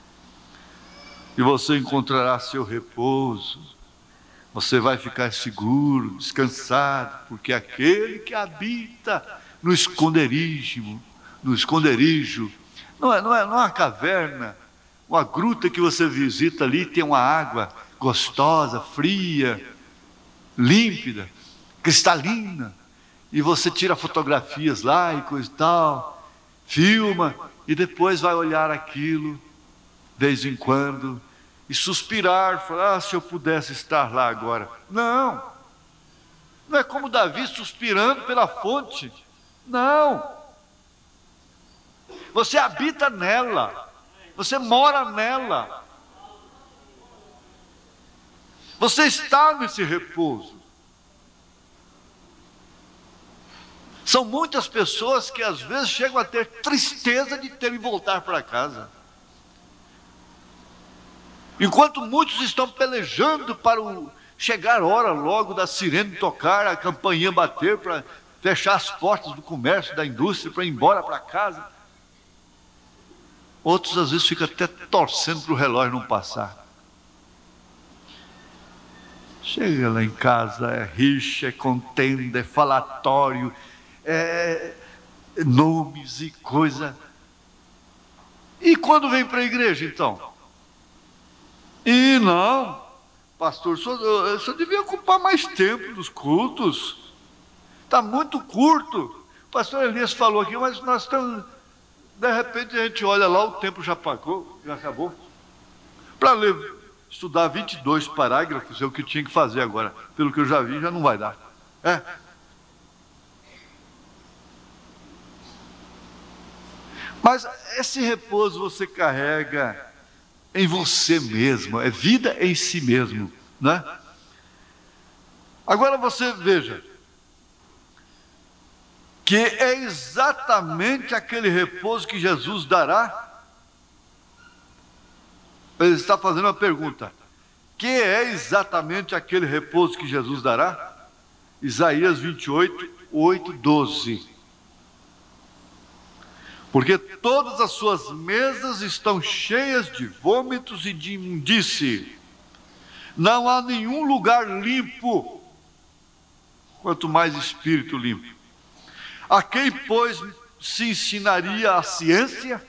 E você encontrará seu repouso. Você vai ficar seguro, descansado, porque aquele que habita no esconderijo, no esconderijo, não é, não é, não é uma caverna, uma gruta que você visita ali, tem uma água gostosa, fria, límpida, cristalina, e você tira fotografias lá e coisa e tal, filma, e depois vai olhar aquilo, de vez em quando, e suspirar, falar, ah, se eu pudesse estar lá agora. Não, não é como Davi suspirando pela fonte, não. Você habita nela, você mora nela, você está nesse repouso. São muitas pessoas que às vezes chegam a ter tristeza de terem que voltar para casa. Enquanto muitos estão pelejando para o chegar a hora logo da sirene tocar, a campainha bater para fechar as portas do comércio, da indústria, para ir embora para casa. Outros, às vezes, ficam até torcendo para o relógio não passar. Chega lá em casa, é rixa, é contenda, é falatório, é nomes e coisa. E quando vem para a igreja, então? E não, pastor, o senhor devia ocupar mais tempo dos cultos. Está muito curto. O pastor Elias falou aqui, mas nós estamos... De repente a gente olha lá, o tempo já pagou, já acabou. Para ler, estudar vinte e dois parágrafos é o que tinha que fazer agora. Pelo que eu já vi, já não vai dar. É. Mas esse repouso você carrega em você mesmo, é vida em si mesmo, né? Agora você veja que é exatamente aquele repouso que Jesus dará. Ele está fazendo uma pergunta: que é exatamente aquele repouso que Jesus dará? Isaías vinte e oito, oito, doze. Porque todas as suas mesas estão cheias de vômitos e de imundície. Não há nenhum lugar limpo, quanto mais espírito limpo. A quem, pois, se ensinaria a ciência?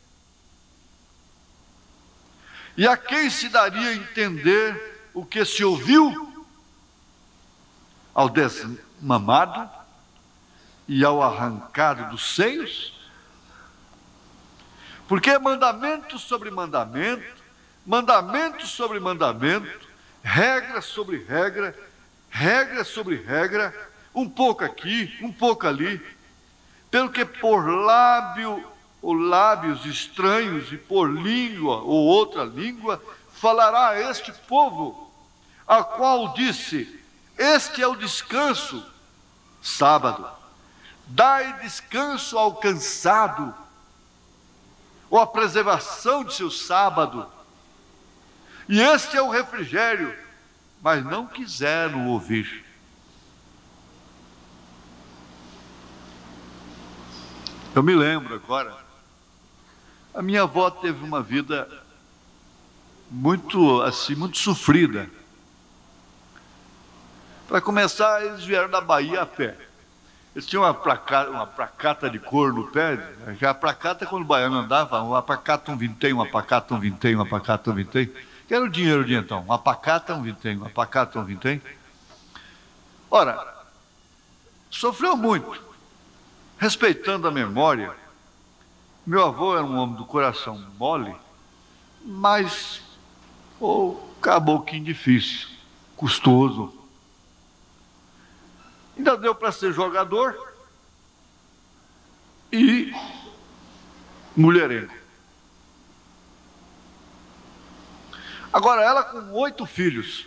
E a quem se daria a entender o que se ouviu? Ao desmamado e ao arrancado dos seios? Porque é mandamento sobre mandamento, mandamento sobre mandamento, regra sobre regra, regra sobre regra, um pouco aqui, um pouco ali, pelo que por lábio ou lábios estranhos e por língua ou outra língua falará a este povo, a qual disse: este é o descanso, sábado, dai descanso ao cansado, ou a preservação de seu sábado, e este é o refrigério, mas não quiseram ouvir. Eu me lembro agora, a minha avó teve uma vida muito, assim, muito sofrida. Para começar, eles vieram da Bahia a pé. Eles tinham uma placata, uma placata de cor no pé. Já a placata, quando o baiano andava, uma pacata, um vintém, uma pacata, um vintém, uma pacata, um vintém. Que era o dinheiro de então. Uma pacata, um vintém, uma pacata, um vintém. Ora, sofreu muito. Respeitando a memória, meu avô era um homem do coração mole, mas oh, caboclinho difícil, custoso. Ainda deu para ser jogador e mulherengo. Agora, ela com oito filhos.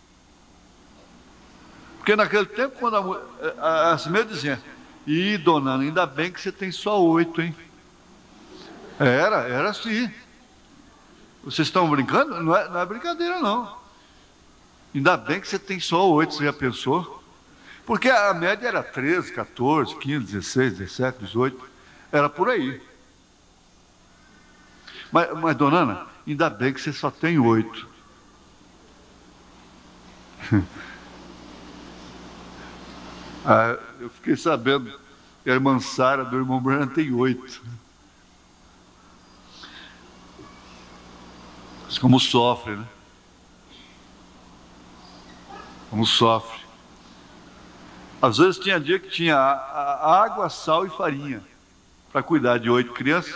Porque naquele tempo, quando a, a, a Simé dizia: ih, dona Ana, ainda bem que você tem só oito, hein? Era, era assim. Vocês estão brincando? Não é, não é brincadeira, não. Ainda bem que você tem só oito, você já pensou? Porque a média era treze, quatorze, quinze, dezesseis, dezessete, dezoito. Era por aí. Mas, mas dona Ana, ainda bem que você só tem oito. Ah, eu fiquei sabendo que a irmã Sara do irmão Brana tem oito. Mas como sofre, né? Como sofre. Às vezes tinha dia que tinha água, sal e farinha para cuidar de oito crianças.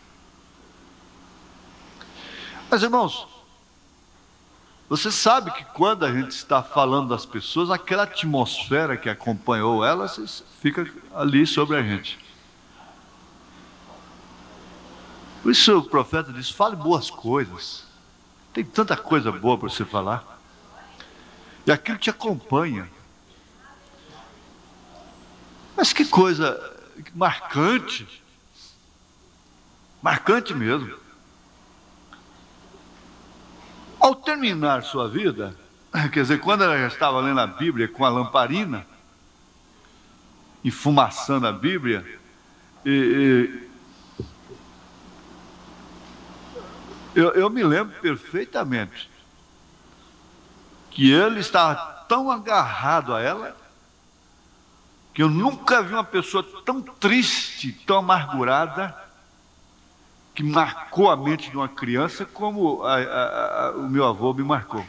Mas, irmãos, você sabe que quando a gente está falando das pessoas, aquela atmosfera que acompanhou elas fica ali sobre a gente. Por isso o profeta diz: fale boas coisas. Tem tanta coisa boa para você falar. E aquilo te acompanha. Mas que coisa marcante. Marcante mesmo. Ao terminar sua vida, quer dizer, quando ela já estava lendo a Bíblia com a lamparina, enfumaçando a Bíblia, e, e, eu, eu me lembro perfeitamente que ele estava tão agarrado a ela, que eu nunca vi uma pessoa tão triste, tão amargurada, que marcou a mente de uma criança como a, a, a, o meu avô me marcou.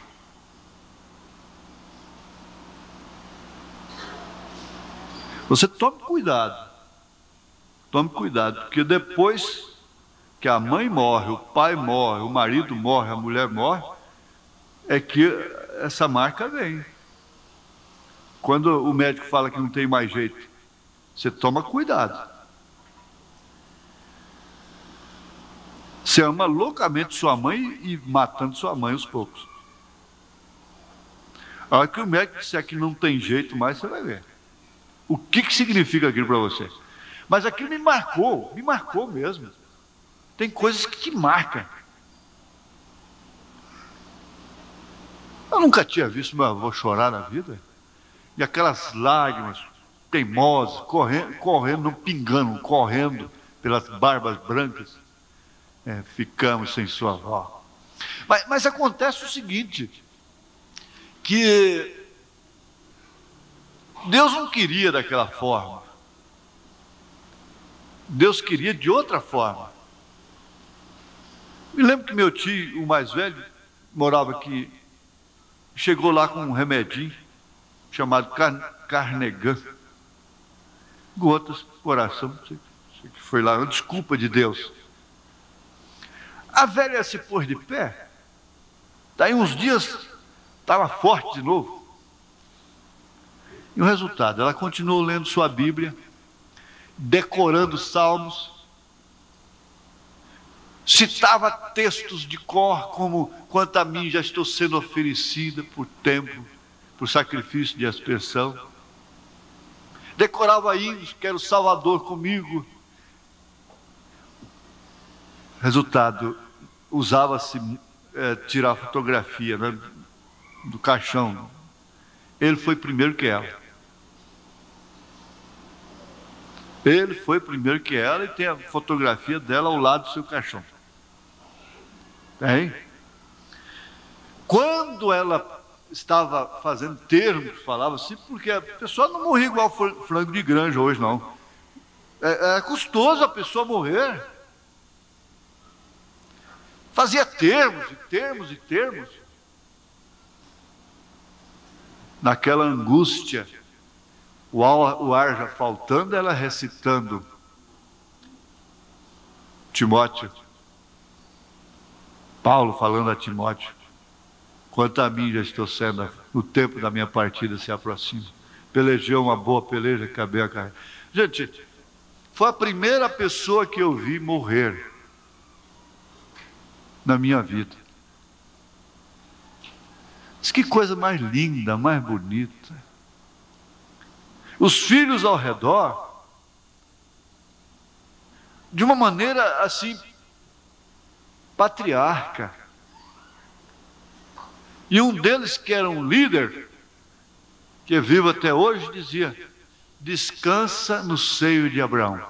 Você tome cuidado, tome cuidado, porque depois que a mãe morre, o pai morre, o marido morre, a mulher morre, é que essa marca vem. Quando o médico fala que não tem mais jeito, você toma cuidado. Você ama loucamente sua mãe e matando sua mãe aos poucos. A hora que o médico disser que não tem jeito mais, você vai ver. O que, que significa aquilo para você? Mas aquilo me marcou, me marcou mesmo. Tem coisas que te marcam. Eu nunca tinha visto meu avô chorar na vida. E aquelas lágrimas teimosas, correndo, correndo, não pingando, correndo pelas barbas brancas. É, ficamos sem sua avó. Mas, mas acontece o seguinte, que Deus não queria daquela forma. Deus queria de outra forma. Me lembro que meu tio, o mais velho, morava aqui, chegou lá com um remedinho chamado Carnegan, gotas, coração, não sei, sei que foi lá, uma desculpa de Deus. A velha se pôs de pé, daí uns dias estava forte de novo. E o resultado, ela continuou lendo sua Bíblia, decorando salmos, citava textos de cor, como: quanto a mim já estou sendo oferecida por tempo, por sacrifício de aspersão. Decorava hinos, quero o Salvador comigo. Resultado, usava-se é, tirar fotografia, né, do caixão. Ele foi primeiro que ela. Ele foi primeiro que ela e tem a fotografia dela ao lado do seu caixão. Tem? Quando ela estava fazendo termos, falava assim, porque a pessoa não morria igual frango de granja hoje, não. É, é custoso a pessoa morrer. Fazia termos e termos e termos. Naquela angústia, o ar, o ar já faltando, ela recitando Timóteo, Paulo falando a Timóteo: quanto a mim já estou sendo, o tempo da minha partida se aproxima, pelejei uma boa peleja, acabei a carreira. Gente, foi a primeira pessoa que eu vi morrer na minha vida. Mas que coisa mais linda, mais bonita. Os filhos ao redor, de uma maneira assim, patriarca. E um deles, que era um líder, que é vivo até hoje, dizia: descansa no seio de Abraão.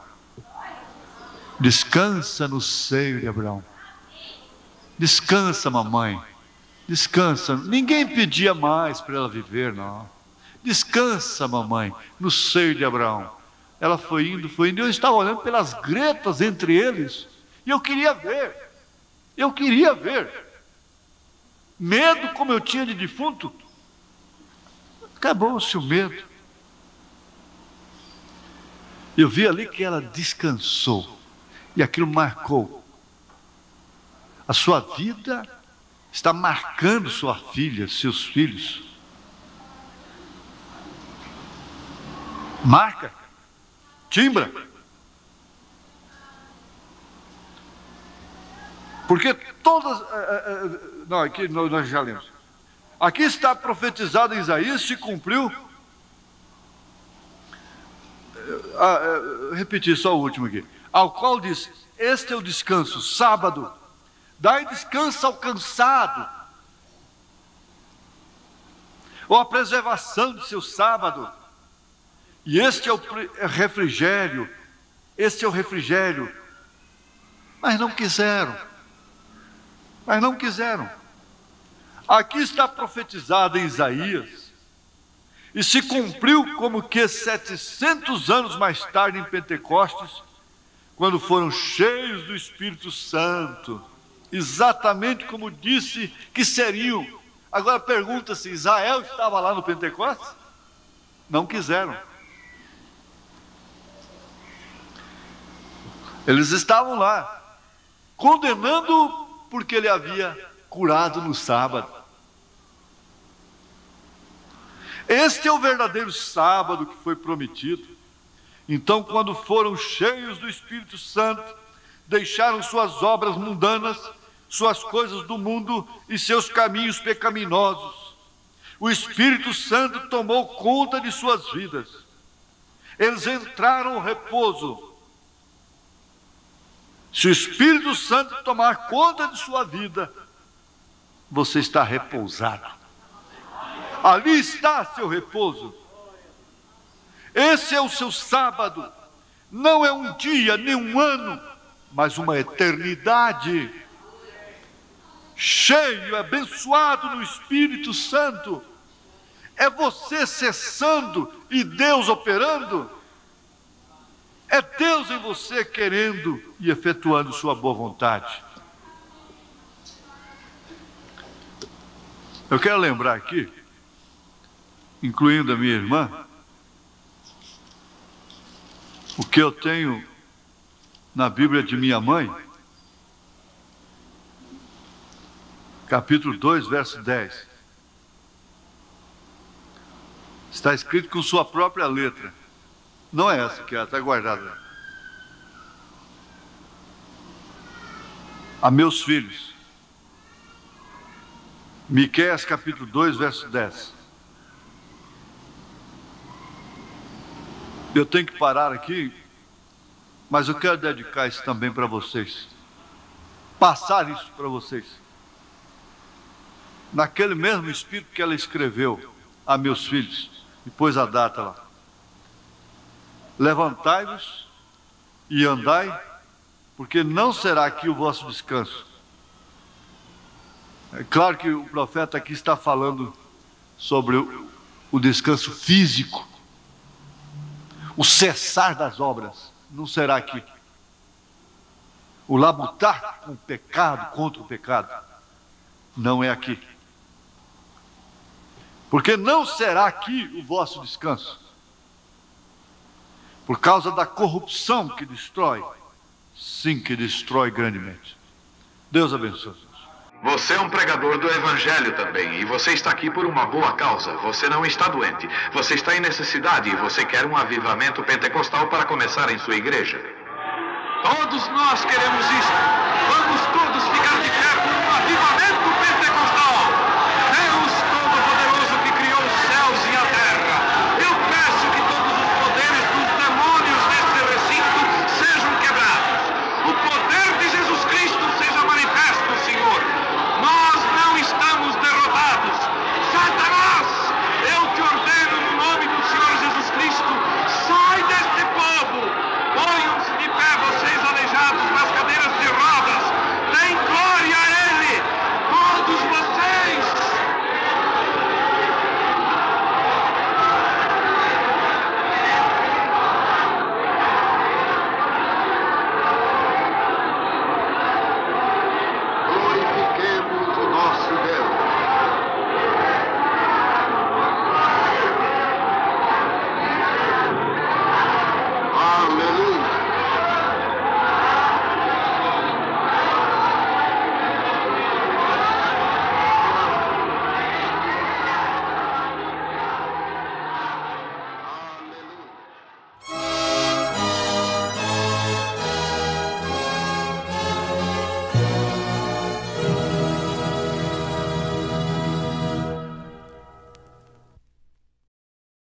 Descansa no seio de Abraão. Descansa, mamãe. Descansa. Ninguém pedia mais para ela viver, não. Descansa, mamãe, no seio de Abraão. Ela foi indo, foi indo. Eu estava olhando pelas gretas entre eles. E eu queria ver. Eu queria ver. Medo como eu tinha de defunto. Acabou-se o medo. Eu vi ali que ela descansou. E aquilo marcou. A sua vida está marcando sua filha, seus filhos. Marca. Timbra. Porque todas... Não, aqui nós já lemos. Aqui está profetizado em Isaías, se cumpriu. Ah, repetir só o último aqui. Ao qual diz: este é o descanso, sábado. Dai descanso ao cansado. Ou a preservação do seu sábado. E este é o refrigério, este é o refrigério. Mas não quiseram. Mas não quiseram. Aqui está profetizado em Isaías, e se cumpriu como que setecentos anos mais tarde em Pentecostes, quando foram cheios do Espírito Santo, exatamente como disse que seriam. Agora pergunta-se, Israel estava lá no Pentecostes? Não quiseram. Eles estavam lá, condenando porque ele havia curado no sábado. Este é o verdadeiro sábado que foi prometido. Então, quando foram cheios do Espírito Santo, deixaram suas obras mundanas, suas coisas do mundo e seus caminhos pecaminosos. O Espírito Santo tomou conta de suas vidas. Eles entraram no repouso. Se o Espírito Santo tomar conta de sua vida, você está repousado. Ali está seu repouso. Esse é o seu sábado. Não é um dia, nem um ano, mas uma eternidade. Cheio, abençoado no Espírito Santo. É você cessando e Deus operando. É Deus em você querendo e efetuando sua boa vontade. Eu quero lembrar aqui, incluindo a minha irmã, o que eu tenho na Bíblia de minha mãe, capítulo dois, verso dez. Está escrito com sua própria letra. Não é essa que ela está guardada. A meus filhos. Miqueias capítulo dois, verso dez. Eu tenho que parar aqui, mas eu quero dedicar isso também para vocês. Passar isso para vocês. Naquele mesmo espírito que ela escreveu a meus filhos, e pôs a data lá. Levantai-vos e andai, porque não será aqui o vosso descanso. É claro que o profeta aqui está falando sobre o, o descanso físico. O cessar das obras não será aqui. O labutar com o pecado, contra o pecado, não é aqui. Porque não será aqui o vosso descanso. Por causa da corrupção que destrói, sim, que destrói grandemente. Deus abençoe. Você é um pregador do Evangelho também, e você está aqui por uma boa causa. Você não está doente, você está em necessidade e você quer um avivamento pentecostal para começar em sua igreja. Todos nós queremos isso. Vamos todos ficar de pé por um avivamento pentecostal.